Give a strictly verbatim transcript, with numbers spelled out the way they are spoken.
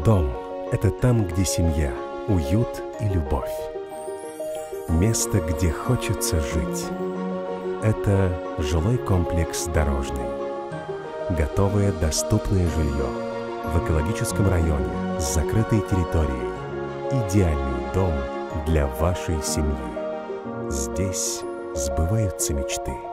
Дом — это там, где семья, уют и любовь. Место, где хочется жить. Это жилой комплекс «Дорожный». Готовое, доступное жилье в экологическом районе с закрытой территорией. Идеальный дом для вашей семьи. Здесь сбываются мечты.